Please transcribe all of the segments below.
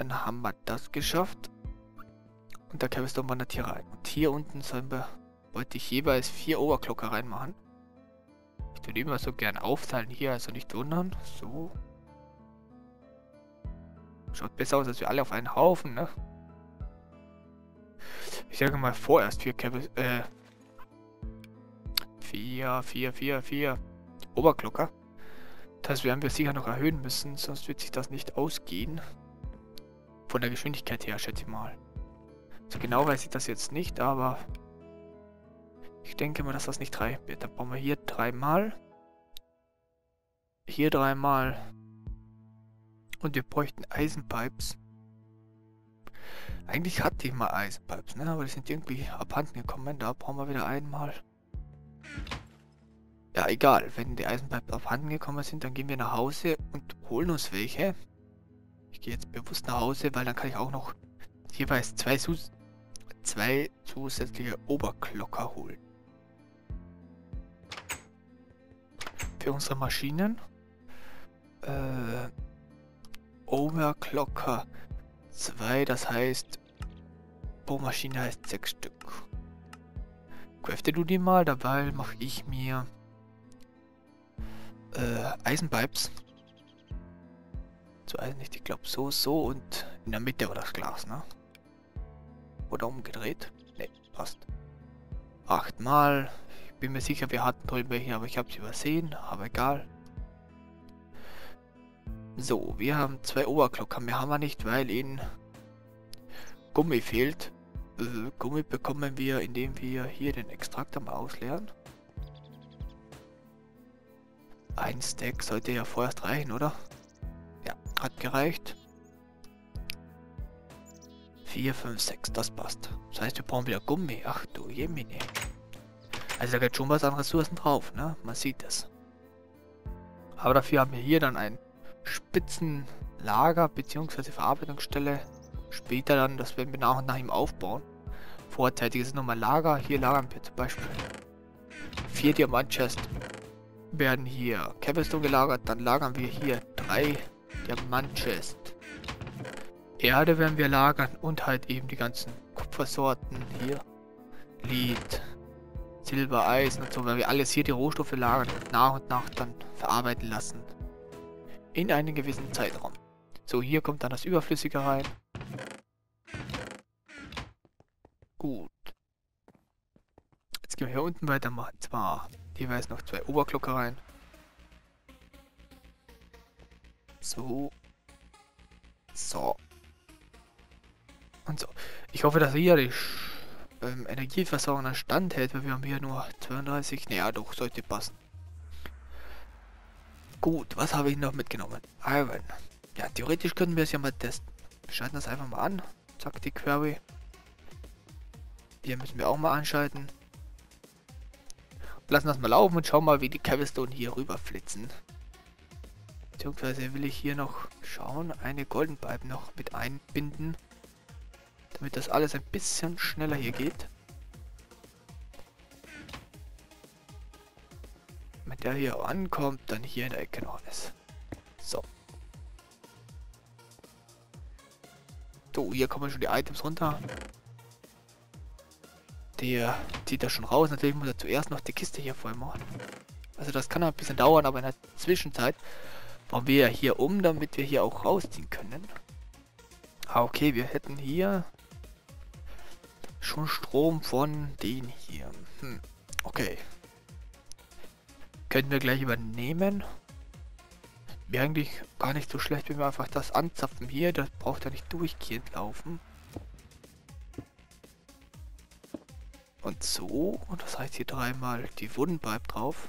Dann haben wir das geschafft. Und der Cobblestone wandert hier rein. Und hier unten wollte ich jeweils 4 Overclocker reinmachen. Ich würde immer so gern aufteilen hier, also nicht wundern. So. Schaut besser aus, als wir alle auf einen Haufen, ne? Ich sage mal vorerst 4 4 Oberglocker. Das werden wir sicher noch erhöhen müssen, sonst wird sich das nicht ausgehen. Von der Geschwindigkeit her, schätze ich mal. So genau weiß ich das jetzt nicht, aber ich denke mal, dass das nicht reichen wird. Dann brauchen wir hier 3 Mal. Hier 3 Mal. Und wir bräuchten Eisenpipes. Eigentlich hatte ich mal Eisenpipes, ne? Aber die sind irgendwie abhanden gekommen. Da brauchen wir wieder einmal. Ja, egal. Wenn die Eisenpipes abhanden gekommen sind, dann gehen wir nach Hause und holen uns welche. Ich gehe jetzt bewusst nach Hause, weil dann kann ich auch noch jeweils 2 zusätzliche Oberglocker holen. Für unsere Maschinen. Overclocker 2, das heißt, Bohrmaschine heißt 6 Stück. Crafte du die mal, dabei mache ich mir Eisenpipes. So Eisen nicht, ich glaube so und in der Mitte war das Glas, ne? Oder umgedreht? Ne, passt. 8 Mal. Ich bin mir sicher, wir hatten drüben welche, aber ich habe sie übersehen, aber egal. So, wir haben 2 Oberglocker. Mehr haben wir nicht, weil ihnen Gummi fehlt. Gummi bekommen wir, indem wir hier den Extraktor mal ausleeren. Ein Stack sollte ja vorerst reichen, oder? Ja, hat gereicht. 4, 5, 6, das passt. Das heißt, wir brauchen wieder Gummi. Ach du Jemine. Also da geht schon was an Ressourcen drauf, ne? Man sieht es. Aber dafür haben wir hier dann ein Spitzenlager bzw. Verarbeitungsstelle. Später dann, das werden wir nach und nach ihm aufbauen. Vorzeitig ist es nochmal Lager. Hier lagern wir zum Beispiel 4 Diamant-Chests. Werden hier Cobblestone gelagert. Dann lagern wir hier 3 Diamant-Chests. Erde werden wir lagern und halt eben die ganzen Kupfersorten hier. Lead, Silber, Eisen und so. Weil wir alles hier die Rohstoffe lagern und nach dann verarbeiten lassen. In einen gewissen Zeitraum. So, hier kommt dann das Überflüssige rein. Gut. Jetzt gehen wir hier unten weitermachen. Zwar jeweils noch 2 Oberglocker rein. So. So. Und so. Ich hoffe, dass hier die Energieversorgung an Stand hält, weil wir haben hier nur 32. Naja, doch, sollte passen. Gut, was habe ich noch mitgenommen? Iron. Ja, theoretisch können wir es ja mal testen. Wir schalten das einfach mal an. Zack, die Query. Hier müssen wir auch mal anschalten. Lassen das mal laufen und schauen mal, wie die Cobblestone hier rüber flitzen. Beziehungsweise will ich hier noch schauen, eine Golden Pipe noch mit einbinden. Damit das alles ein bisschen schneller hier geht. Wenn der hier ankommt, dann hier in der Ecke noch alles. So. So, hier kommen schon die Items runter. Der zieht das schon raus. Natürlich muss er zuerst noch die Kiste hier voll machen. Also das kann ein bisschen dauern, aber in der Zwischenzeit bauen wir ja hier um, damit wir hier auch rausziehen können. Ah, okay, wir hätten hier schon Strom von den hier. Okay. Können wir gleich übernehmen. Wäre eigentlich gar nicht so schlecht, wenn wir einfach das anzapfen hier. Das braucht ja nicht durchgehend laufen. Und so. Und das heißt hier 3 mal die Wooden Pipe drauf.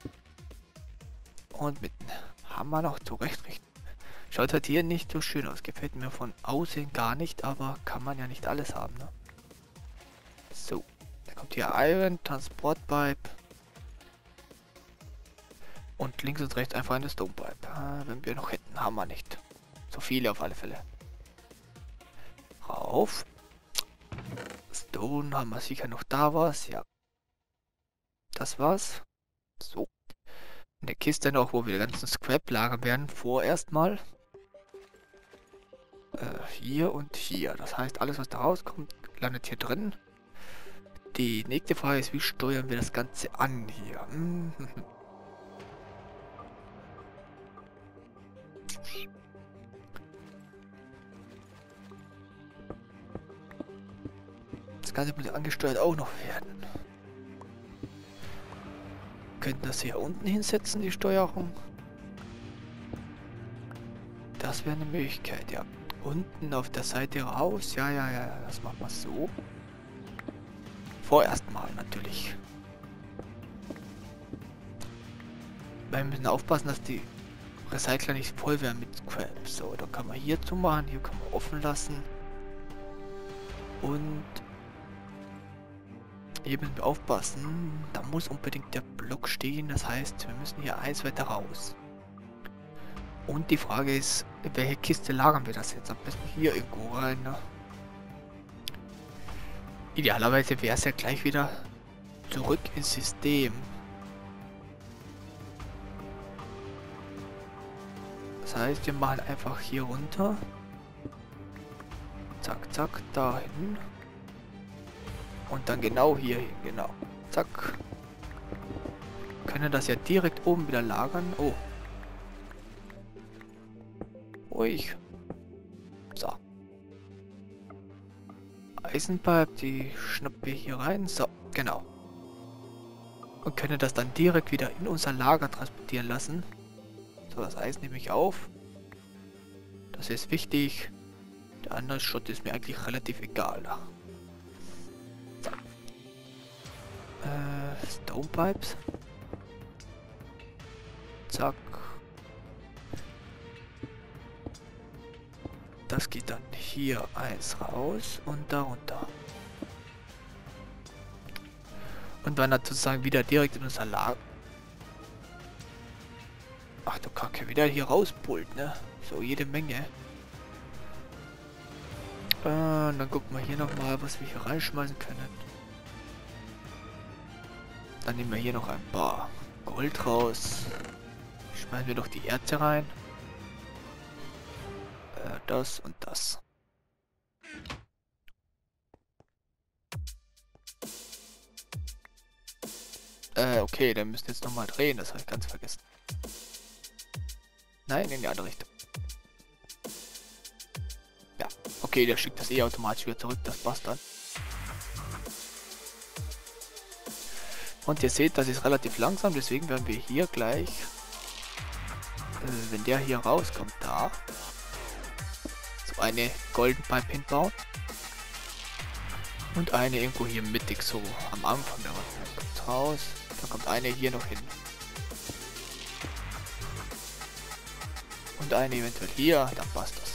Und mit dem Hammer noch zurechtrichten. Schaut halt hier nicht so schön aus. Gefällt mir von außen gar nicht, aber kann man ja nicht alles haben, ne? So. Da kommt hier Iron, Transport Pipe. Und links und rechts einfach eine Stone Pipe. Wenn wir noch hätten, haben wir nicht. So viele auf alle Fälle. Rauf. Stone haben wir sicher noch da was. Ja. Das war's. So. In der Kiste noch, wo wir die ganzen Scrap lagern werden. Vorerst mal. Hier und hier. Das heißt, alles, was da rauskommt, landet hier drin. Die nächste Frage ist, wie steuern wir das Ganze an hier? Das Ganze muss ja angesteuert auch noch werden. Wir könnten das hier unten hinsetzen, die Steuerung. Das wäre eine Möglichkeit, ja. Unten auf der Seite raus. Ja, das machen wir so. Vorerst mal natürlich. Weil wir müssen aufpassen, dass die Recycler nicht voll werden mit Scrap. So, da kann man hier zumachen, hier kann man offen lassen. Und hier müssen wir aufpassen, da muss unbedingt der Block stehen, das heißt, wir müssen hier eins weiter raus. Und die Frage ist, in welche Kiste lagern wir das jetzt? Am besten hier irgendwo rein, ne? Idealerweise wäre es ja gleich wieder zurück ins System. Das heißt, wir machen einfach hier runter. Zack, zack, dahin. Und dann genau hier hin, genau. Zack. Können das ja direkt oben wieder lagern. Oh. Ruhig. So. Eisenpipe, die schnappen wir hier rein. So, genau. Und können das dann direkt wieder in unser Lager transportieren lassen. So, das Eis nehme ich auf. Das ist wichtig. Der andere Schrott ist mir eigentlich relativ egal. So. Stonepipes. Zack. Das geht dann hier eins raus und darunter. Und wandert sozusagen wieder direkt in unser Lager. Ach du Kacke, wieder hier rauspult, ne? So, jede Menge. Dann gucken wir hier nochmal, was wir hier reinschmeißen können. Dann nehmen wir hier noch ein paar Gold raus. Schmeißen wir doch die Erze rein. Das und das. Okay, dann müssen wir jetzt nochmal drehen, das habe ich ganz vergessen. Nein, in die andere Richtung. Ja, okay, der schickt das eh automatisch wieder zurück, das passt dann. Und ihr seht, das ist relativ langsam, deswegen werden wir hier gleich, wenn der hier rauskommt, da, so eine Golden Pipe hinbauen. Und eine irgendwo hier mittig, so am Anfang der Runde. Kommt raus, da kommt eine hier noch hin. Und eine eventuell hier, dann passt das.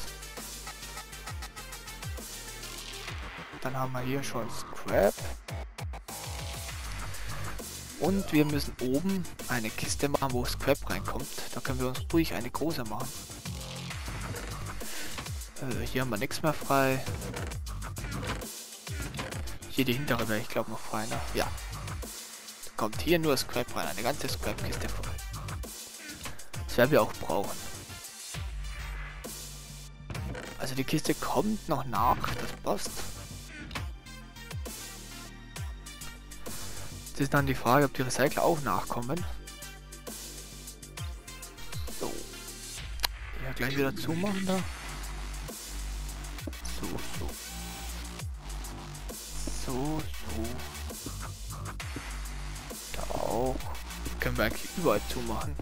Dann haben wir hier schon Scrap. Und wir müssen oben eine Kiste machen, wo Scrap reinkommt. Da können wir uns ruhig eine große machen. Hier haben wir nichts mehr frei. Hier die hintere wäre ich glaube noch frei, ne? Ja. Da kommt hier nur Scrap rein, eine ganze Scrap-Kiste voll. Das werden wir auch brauchen. Also die Kiste kommt noch nach, das passt. Jetzt ist dann die Frage, ob die Recycler auch nachkommen. So. Ja, gleich wieder zumachen da. So. So. Da auch. Können wir eigentlich überall zumachen.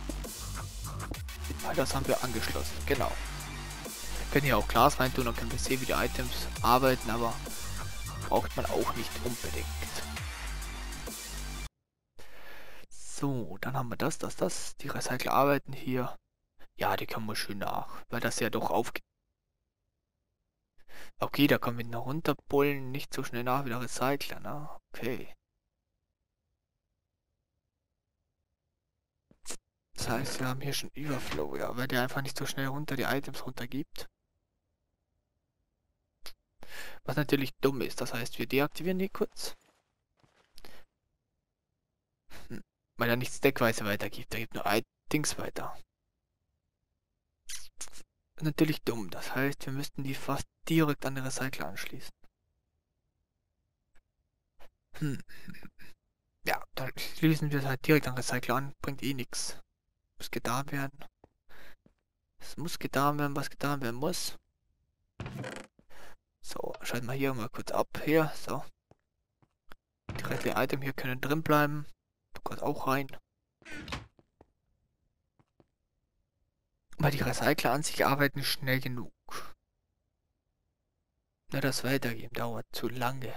Weil das haben wir angeschlossen. Genau. Wir können hier auch Glas reintun, dann können wir sehen, wie die Items arbeiten, aber braucht man auch nicht unbedingt. So, dann haben wir das. Die Recycler arbeiten hier. Ja, die kann man schön nach, weil das ja doch aufgeht. Okay, da können wir noch runterpullen, nicht so schnell nach wie der Recycler, ne? Okay. Das heißt, wir haben hier schon Überflow, ja, weil der einfach nicht so schnell runter die Items runtergibt. Was natürlich dumm ist, das heißt, wir deaktivieren die kurz. Weil er nicht stackweise weitergibt, er gibt nur ein Dings weiter. natürlich dumm. Das heißt, wir müssten die fast direkt an den Recycler anschließen. Hm. Ja, dann schließen wir es halt direkt an den Recycler an. Bringt eh nichts. Muss getan werden. Es muss getan werden, was getan werden muss. So, schalten wir hier mal kurz ab. Hier, so. Die restlichen Items hier können drin bleiben. Du kannst auch rein. Weil die Recycler an sich arbeiten schnell genug. Nur das Weitergeben dauert zu lange.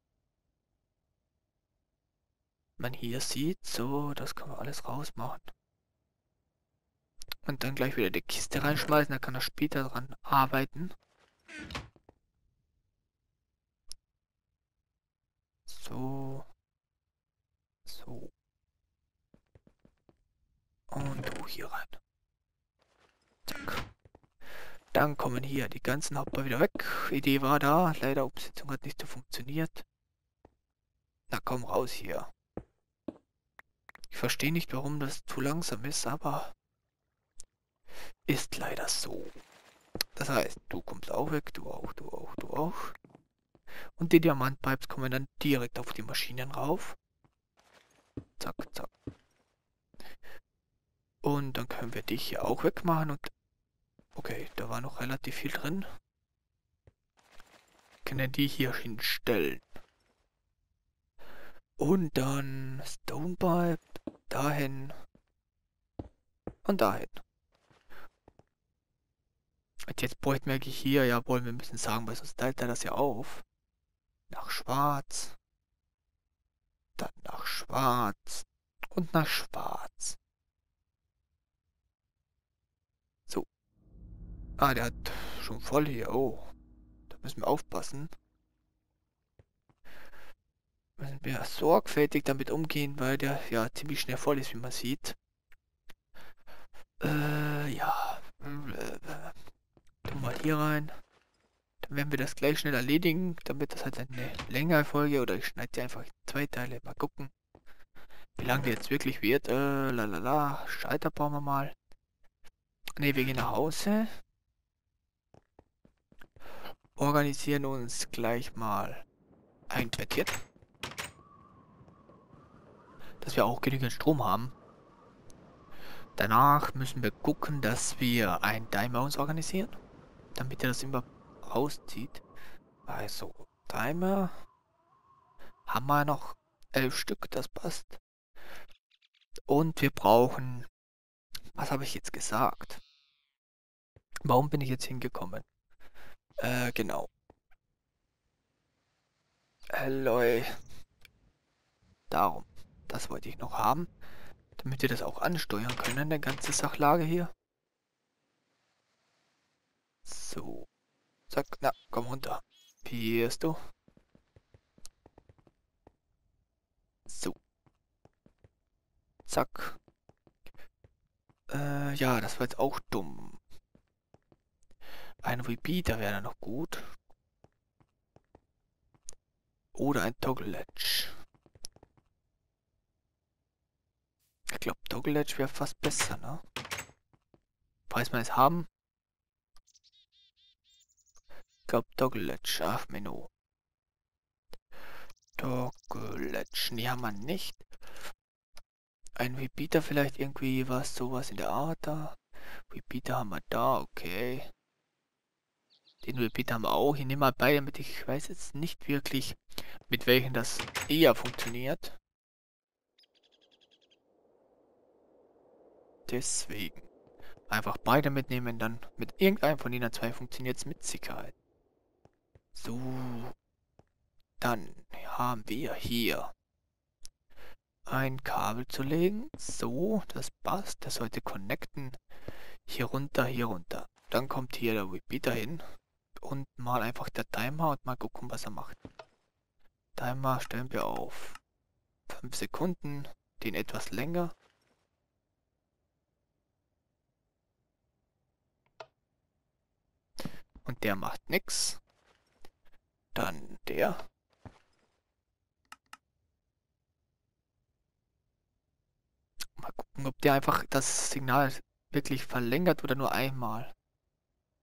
Man hier sieht, so, das kann man alles rausmachen. Und dann gleich wieder die Kiste reinschmeißen, da kann er später dran arbeiten. So. So. Und du hier rein. Zack. Dann kommen hier die ganzen Hauptbau wieder weg. Idee war da. Leider Umsetzung hat nicht so funktioniert. Na komm raus hier. Ich verstehe nicht, warum das zu langsam ist, aber ist leider so. Das heißt, du kommst auch weg, du auch, du auch, du auch. Und die Diamantpipes kommen dann direkt auf die Maschinen rauf. Zack, zack. Und dann können wir dich hier auch wegmachen und... Okay, da war noch relativ viel drin. Können die hier hinstellen. Und dann Stonepipe dahin und dahin. Und jetzt bräuchten wir hier, jawohl, wir müssen sagen, weil sonst teilt er das ja auf. Nach schwarz. Dann nach schwarz. Und nach schwarz. So. Ah, der hat schon voll hier. Oh. Da müssen wir aufpassen. Müssen wir sorgfältig damit umgehen, weil der ja ziemlich schnell voll ist, wie man sieht. Ja. Tun wir hier rein. Dann werden wir das gleich schnell erledigen, damit das halt eine längere Folge oder ich schneide die einfach in 2 Teile. Mal gucken, wie lange die jetzt wirklich wird. Lalala. Schalter bauen wir mal. Ne, wir gehen nach Hause. Organisieren uns gleich mal ein Bettchen. Dass wir auch genügend Strom haben. Danach müssen wir gucken, dass wir einen Timer uns organisieren. Damit er das immer rauszieht. Also, Timer. Haben wir noch 11 Stück, das passt. Und wir brauchen... Was habe ich jetzt gesagt? Warum bin ich jetzt hingekommen? Genau. Alloy. Darum. Das wollte ich noch haben. Damit wir das auch ansteuern können, der ganze Sachlage hier. So. Zack. Na, komm runter. Hier bist du. So. Zack. Ja, das war jetzt auch dumm. Ein Repeater wäre noch gut. Oder ein Toggle Ledge. Ich glaube, Toggle Ledge wäre fast besser, ne? Falls wir es haben. Ich glaube, Toggle Ledge. Ach, Menü. Toggle Ledge. Die haben wir nicht. Ein Repeater vielleicht irgendwie was, sowas in der Art da. Repeater haben wir da, okay. Den Repeater haben wir auch. Ich nehme mal bei, damit ich weiß jetzt nicht wirklich, mit welchen das eher funktioniert. Deswegen. Einfach beide mitnehmen, dann mit irgendeinem von den 2 funktioniert es mit Sicherheit. So. Dann haben wir hier ein Kabel zu legen. So, das passt. Das sollte connecten. Hier runter, hier runter. Dann kommt hier der Repeater hin. Und mal einfach der Timer und mal gucken, was er macht. Timer stellen wir auf 5 Sekunden, den etwas länger. Und der macht nichts. Dann der. Mal gucken, ob der einfach das Signal wirklich verlängert oder nur einmal.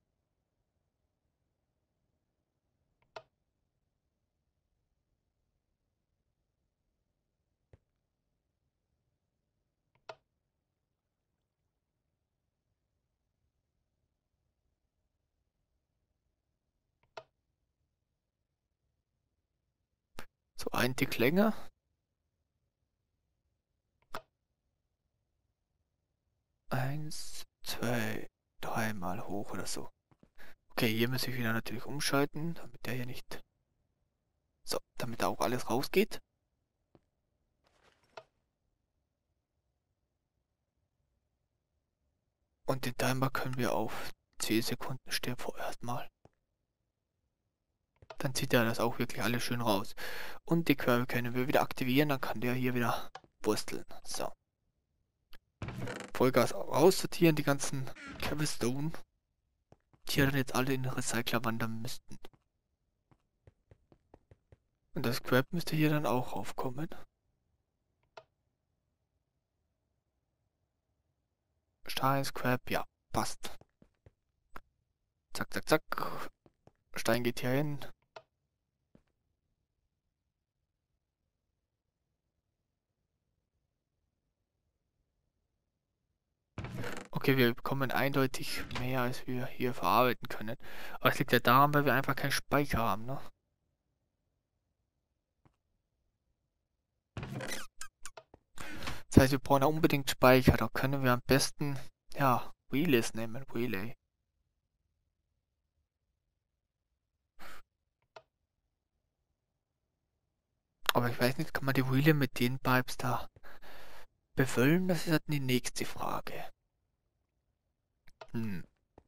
Ein Tick länger. Eins, zwei, dreimal hoch oder so. Okay, hier muss ich wieder natürlich umschalten, damit der hier nicht... So, damit da auch alles rausgeht. Und den Timer können wir auf 10 Sekunden stellen vorerst mal. Dann zieht er das auch wirklich alles schön raus. Und die Curve können wir wieder aktivieren, dann kann der hier wieder wursteln. So. Vollgas aussortieren, die ganzen Cobblestone, die dann jetzt alle in den Recycler wandern müssten. Und das Scrap müsste hier dann auch aufkommen. Stein, Scrap, ja, passt. Zack, zack, zack. Stein geht hier hin. Okay, wir bekommen eindeutig mehr, als wir hier verarbeiten können. Aber es liegt ja daran, weil wir einfach keinen Speicher haben, ne? Das heißt, wir brauchen ja unbedingt Speicher. Da können wir am besten, ja, Relays nehmen. Relay. Aber ich weiß nicht, kann man die Relay mit den Pipes da befüllen? Das ist halt die nächste Frage. Hm.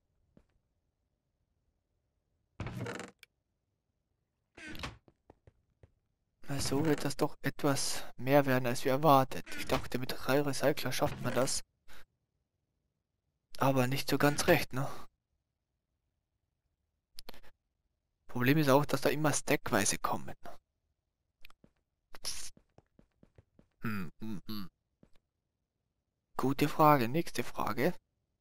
Na, so wird das doch etwas mehr werden, als wir erwartet. Ich dachte, mit 3 Recycler schafft man das. Aber nicht so ganz recht, ne? Problem ist auch, dass da immer stackweise kommen. Hm. Gute Frage, nächste Frage.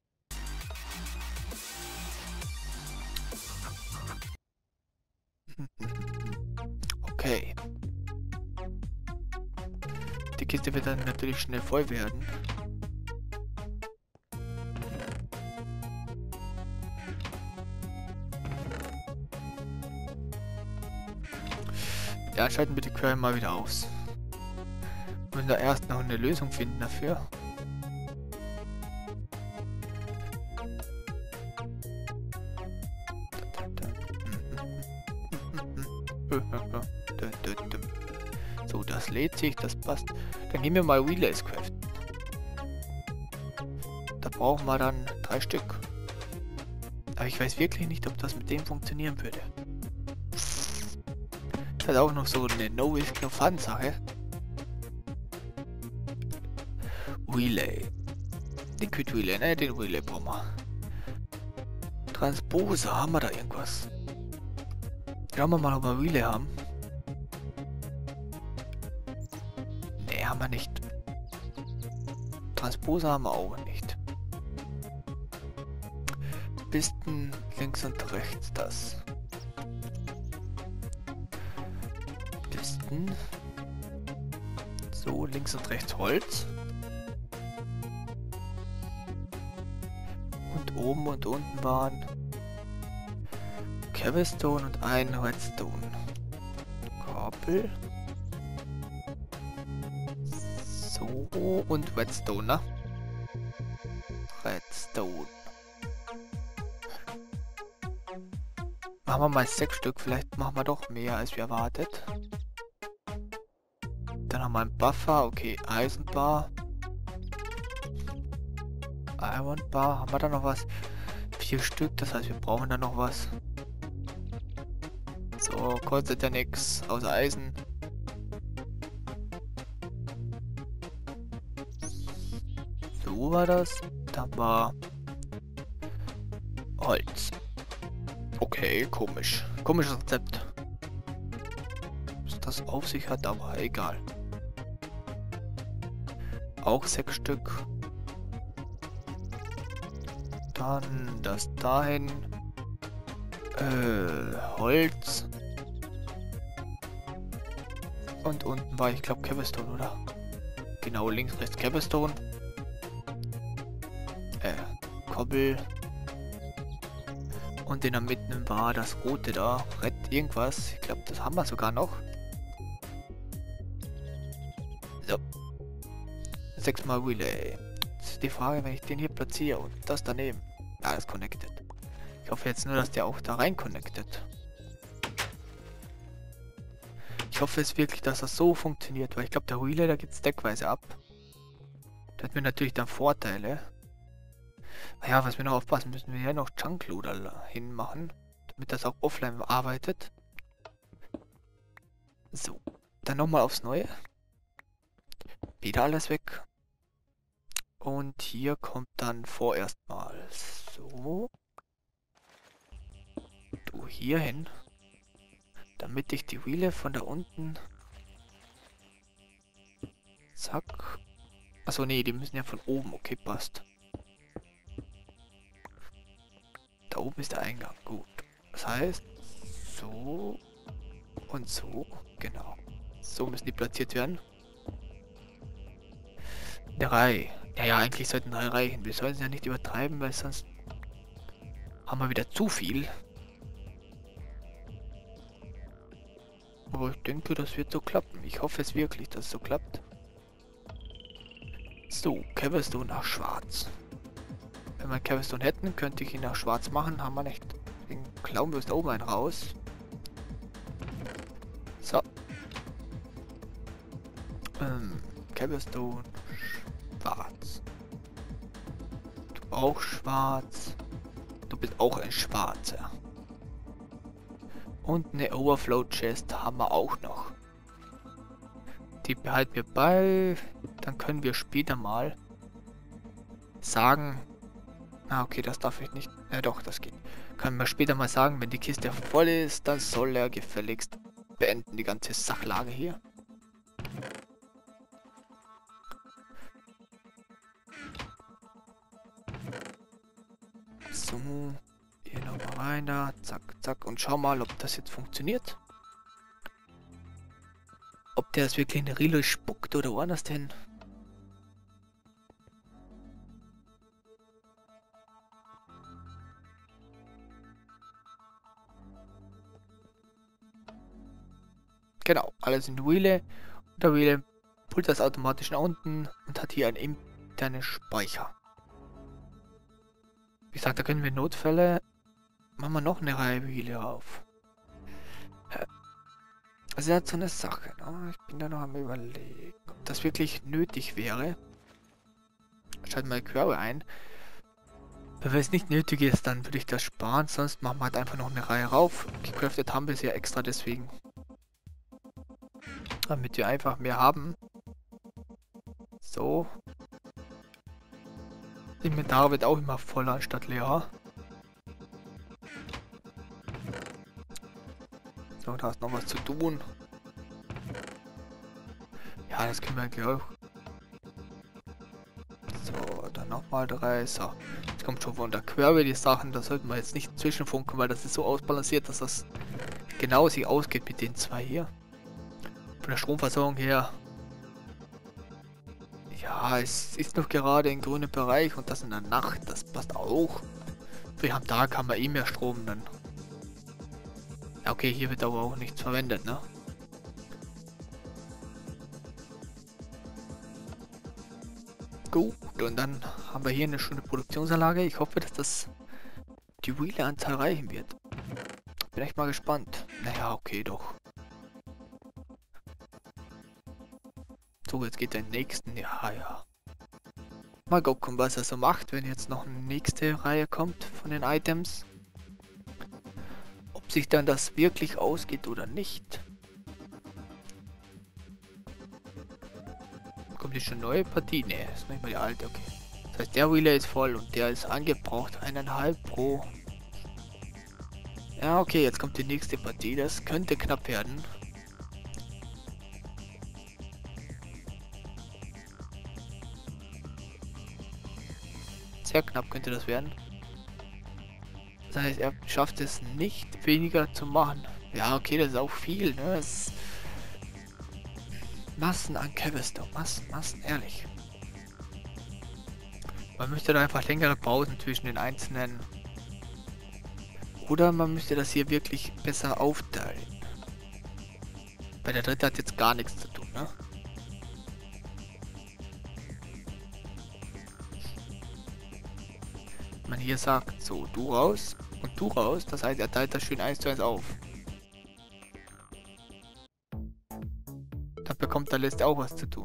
Okay. Die Kiste wird dann natürlich schnell voll werden. Ja, schalten wir die Quellen mal wieder aus. Wir müssen da erst noch eine Lösung finden dafür. So, das lädt sich, das passt. Dann gehen wir mal Relays craften. Da brauchen wir dann 3 Stück. Aber ich weiß wirklich nicht, ob das mit dem funktionieren würde. Das ist auch noch so eine No-Risk-No-Fun-Sache. Relay. Liquid Relay, ne, den Relay brauchen wir. Transposer, haben wir da irgendwas? Schauen wir mal, ob wir Relay haben. Ne, haben wir nicht. Transposer haben wir auch nicht. Pisten links und rechts das. Pisten. So, links und rechts Holz. Und oben und unten waren Cobblestone und ein Redstone. Kabel. So, und Redstone, ne? Redstone. Machen wir mal 6 Stück, vielleicht machen wir doch mehr, als wir erwartet. Dann haben wir einen Buffer, okay, Eisenbar. Iron Bar, haben wir da noch was? 4 Stück, das heißt, wir brauchen da noch was. So, kostet ja nichts, außer Eisen. So war das. Da war Holz. Okay, komisch. Komisches Rezept. Was das auf sich hat, aber egal. Auch 6 Stück. Dann das dahin. Holz. Und unten war, ich glaube, Cobblestone, oder? Genau, links, rechts Cobblestone. Kobbel. Und in der Mitte war das rote da. Red irgendwas. Ich glaube, das haben wir sogar noch. So. 6-mal Relay. Jetzt ist die Frage, wenn ich den hier platziere und das daneben. Ja, das connected. Ich hoffe jetzt nur, dass der auch da rein connected. Ich hoffe jetzt wirklich, dass das so funktioniert, weil ich glaube, der Relay, da geht stackweise ab. Das hat mir natürlich dann Vorteile. Naja, was wir noch aufpassen müssen, wir ja noch Chunkloader hinmachen, damit das auch offline arbeitet. So, dann nochmal aufs Neue. Wieder alles weg. Und hier kommt dann vorerst mal so. Du hier hin. Damit ich die Wheele von da unten... Zack. Achso, nee, die müssen ja von oben. Okay, passt. Da oben ist der Eingang. Gut. Das heißt, so und so. Genau. So müssen die platziert werden. Eine Reihe. Ja, eigentlich sollten 3 reichen. Wir sollen es ja nicht übertreiben, weil sonst haben wir wieder zu viel. Aber ich denke, das wird so klappen. Ich hoffe es wirklich, dass es so klappt. So, Cavestone nach Schwarz. Wenn wir Cavestone hätten, könnte ich ihn nach Schwarz machen. Haben wir nicht. Deswegen klauen wir uns da oben einen raus. So. Cavestone schwarz. Du auch schwarz. Du bist auch ein Schwarzer. Und eine Overflow Chest haben wir auch noch. Die behalten wir bei. Dann können wir später mal sagen. Ah, okay, das darf ich nicht. Ja, doch, das geht. Können wir später mal sagen, wenn die Kiste voll ist, dann soll er gefälligst beenden, die ganze Sachlage hier. So, hier nochmal rein da, zack, zack. Und schau mal, ob das jetzt funktioniert. Ob der es wirklich in der Relay spuckt oder woanders denn. Genau, alles in der Relay. Und der Relay pullt das automatisch nach unten und hat hier einen internen Speicher. Wie gesagt, da können wir Notfälle... Machen wir noch eine Reihe Relay auf. Also das ist so eine Sache, ne? Ich bin da noch am Überlegen, ob das wirklich nötig wäre. Schalten wir Query ein. Wenn es nicht nötig ist, dann würde ich das sparen, sonst machen wir halt einfach noch eine Reihe rauf. Gecraftet haben wir es ja extra deswegen. Damit wir einfach mehr haben. So. Das Inventar wird auch immer voller anstatt leer. So, da ist noch was zu tun. Ja, das können wir eigentlich auch. So, dann nochmal 3. So, jetzt kommt schon von der Query die Sachen. Da sollten wir jetzt nicht zwischenfunken, weil das ist so ausbalanciert, dass das genau sich ausgeht mit den 2 hier. Von der Stromversorgung her. Ja, es ist noch gerade im grünen Bereich und das in der Nacht, das passt auch. Wir am Tag haben wir eh mehr Strom dann. Ja, okay, hier wird aber auch nichts verwendet, ne? Gut, und dann haben wir hier eine schöne Produktionsanlage. Ich hoffe, dass das die Wheeler-Anzahl reichen wird. Bin echt mal gespannt. Naja, okay, doch. So, jetzt geht der nächsten. Ja, ja. Mal gucken, was er so macht, wenn jetzt noch eine nächste Reihe kommt von den Items. Ob sich dann das wirklich ausgeht oder nicht. Kommt jetzt schon eine neue Partie? Ne, ist nicht mal die alte, okay. Das heißt, der Relay ist voll und der ist angebraucht. 1,5 pro. Ja, okay, jetzt kommt die nächste Partie. Das könnte knapp werden. Sehr knapp könnte das werden. Das heißt, er schafft es nicht, weniger zu machen. Ja, okay, das ist auch viel, ne? Das ist Massen an Cavestone. Massen, ehrlich. Man müsste da einfach längere Pausen zwischen den einzelnen. Oder man müsste das hier wirklich besser aufteilen. Bei der dritte hat jetzt gar nichts zu tun, ne? man hier sagt, so, du raus und du raus. Das heißt, er teilt das schön 1:1 auf. Dann bekommt der Letzte auch was zu tun.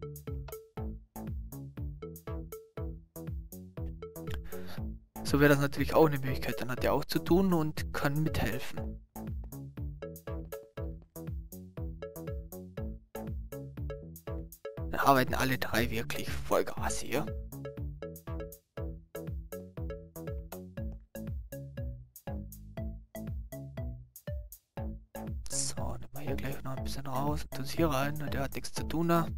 So wäre das natürlich auch eine Möglichkeit. Dann hat er auch zu tun und kann mithelfen. Dann arbeiten alle drei wirklich Vollgas hier. So, nehmen wir hier gleich noch ein bisschen raus und uns hier rein. Der hat nichts zu tun da.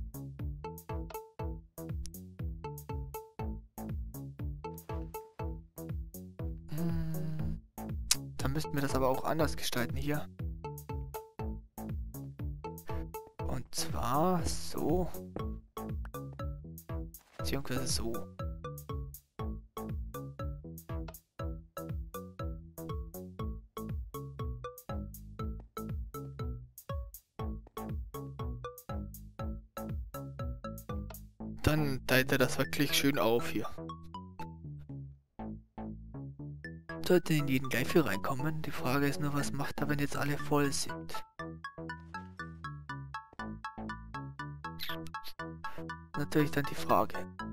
Dann müssten wir das aber auch anders gestalten hier. Und zwar so. Beziehungsweise so. Dann teilt er das wirklich schön auf hier. Sollte in jeden gleich viel reinkommen. Die Frage ist nur, was macht er, wenn jetzt alle voll sind? Natürlich dann die Frage.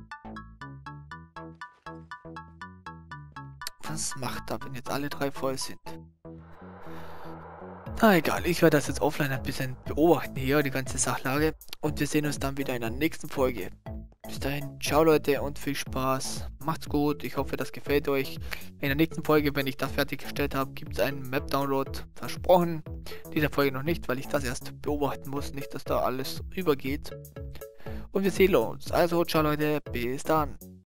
Was macht er, wenn jetzt alle drei voll sind? Na egal, ich werde das jetzt offline ein bisschen beobachten hier, die ganze Sachlage. Und wir sehen uns dann wieder in der nächsten Folge. Bis dahin, ciao Leute und viel Spaß. Macht's gut, ich hoffe, das gefällt euch. In der nächsten Folge, wenn ich das fertiggestellt habe, gibt es einen Map-Download. Versprochen. Dieser Folge noch nicht, weil ich das erst beobachten muss. Nicht, dass da alles übergeht. Und wir sehen uns. Also, ciao Leute, bis dann.